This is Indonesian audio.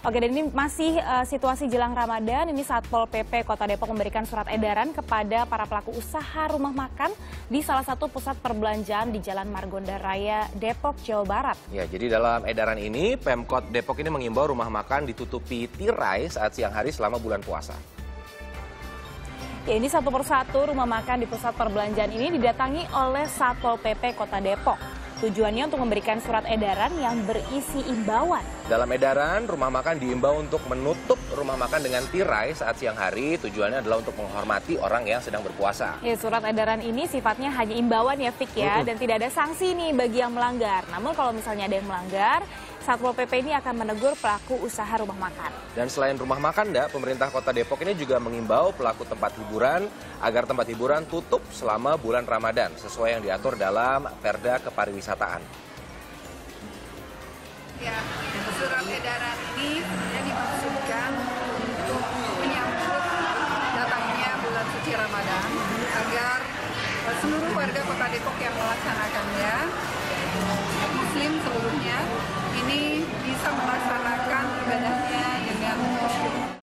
Oke, dan ini masih situasi jelang Ramadan. Ini Satpol PP Kota Depok memberikan surat edaran kepada para pelaku usaha rumah makan di salah satu pusat perbelanjaan di Jalan Margonda Raya, Depok, Jawa Barat. Ya, jadi dalam edaran ini, Pemkot Depok ini mengimbau rumah makan ditutupi tirai saat siang hari selama bulan puasa. Ya, ini satu persatu rumah makan di pusat perbelanjaan ini didatangi oleh Satpol PP Kota Depok. Tujuannya untuk memberikan surat edaran yang berisi imbauan. Dalam edaran, rumah makan diimbau untuk menutup rumah makan dengan tirai saat siang hari. Tujuannya adalah untuk menghormati orang yang sedang berpuasa. Ya, surat edaran ini sifatnya hanya imbauan ya, Fik ya, dan tidak ada sanksi nih bagi yang melanggar. Namun kalau misalnya ada yang melanggar, Satpol PP ini akan menegur pelaku usaha rumah makan. Dan selain rumah makan, pemerintah Kota Depok ini juga mengimbau pelaku tempat hiburan agar tempat hiburan tutup selama bulan Ramadan sesuai yang diatur dalam Perda Kepariwisataan. Ya, surat edaran ini sebenarnya dimaksudkan untuk menyambut datangnya bulan suci Ramadan agar seluruh warga Kota Depok yang melaksanakannya, Muslim seluruhnya,